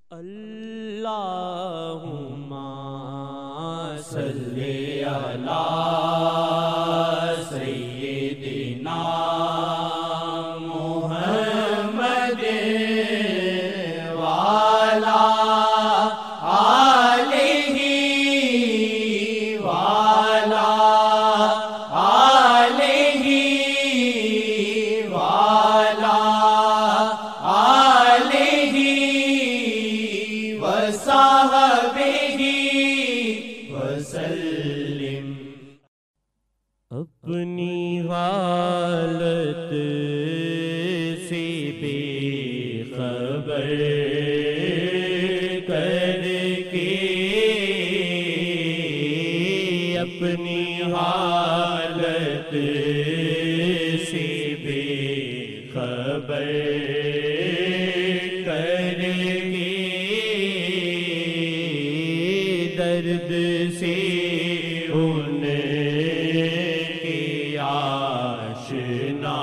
اللہم صلی علی سیدنا محمد وعلی آلہ وعلی آلہ وعلی آلہ وصحبہ وسلم۔ اپنی حالت سے بے خبر کر کے، اپنی حالت سے بے خبر کر کے، درد سے ان کے آشنا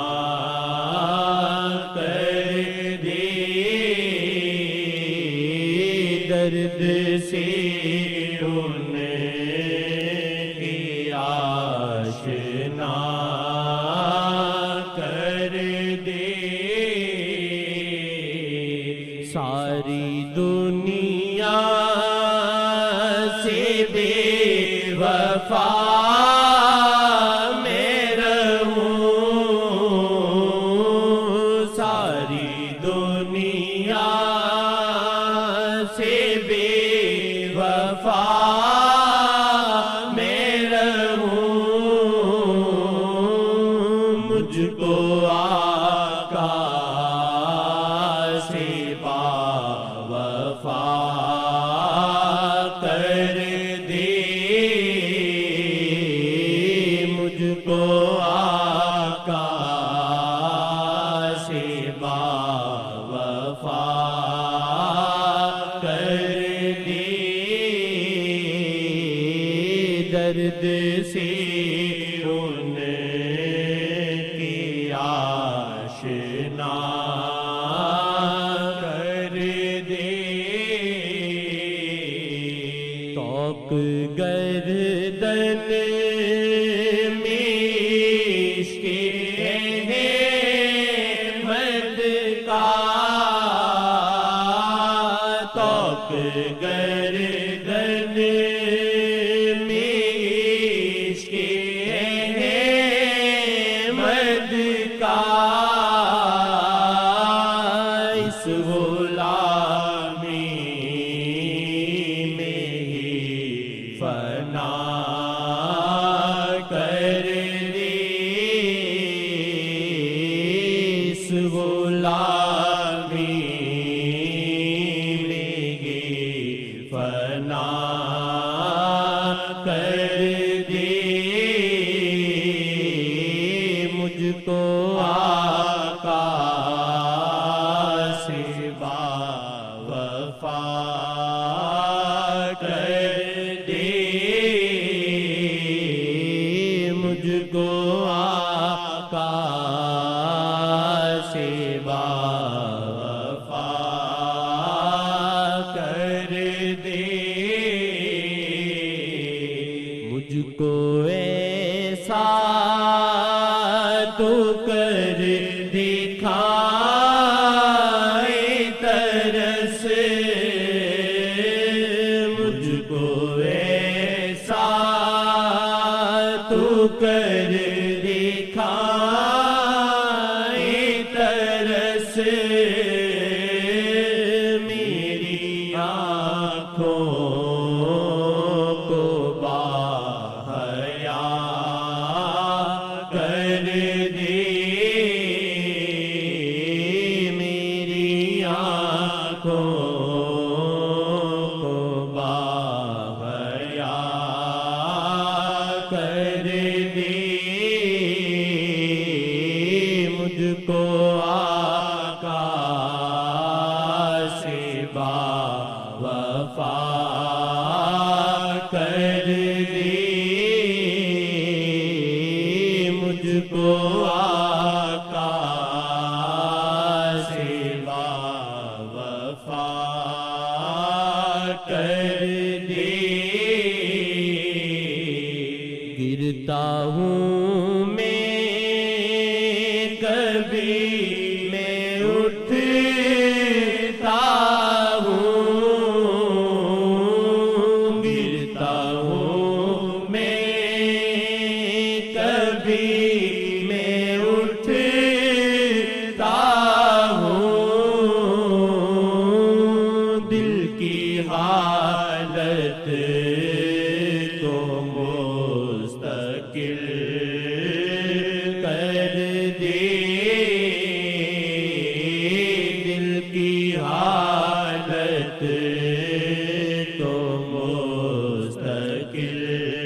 کر دے، درد سے ان کے آشنا کر دے۔ ساری دنیا سے بے وفا میں رہوں، ساری دنیا سے بے وفا میں رہوں، مجھ کو آقا سے باوفا کر دے، مجھ کو آقا سے باوفا کر دے، درد سے ان کی آشنا کر دے۔ توق گردن میں عشق احمد کا، توق گردن میں عشق احمد کا، اس غلامی میں ہی فنا کر دے، اس غلامی میں ہی فنا کر دے، مجھ کو آقا سے باوفا کر دے، مجھ کو آقا سے باوفا کر دے، مجھ کو ایسا تو کر دکھائے ترس، مجھ کو ایسا تو کر دکھائے ترس، میری آنکھوں کو باحیا کر دے، میری آنکھوں کو باحیا کر دے، مجھ کو آقا سے باوفا کر دے، مجھ کو آقا سے باوفا گرتا ہوں میں کبھی میں اٹھتا ہوں، گرتا ہوں میں کبھی میں اٹھتا ہوں، دل کی حالت کو مستقل کر دے، دل کی حالت کو مستقل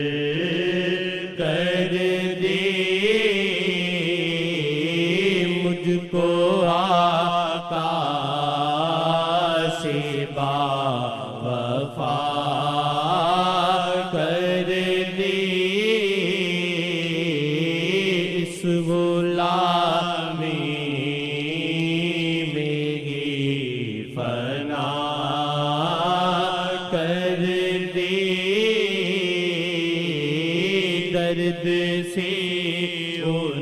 کر دے، مجھ کو آقا سے باوفا کر دے، اس غلامی میں ہی فنا کر دے، درد سے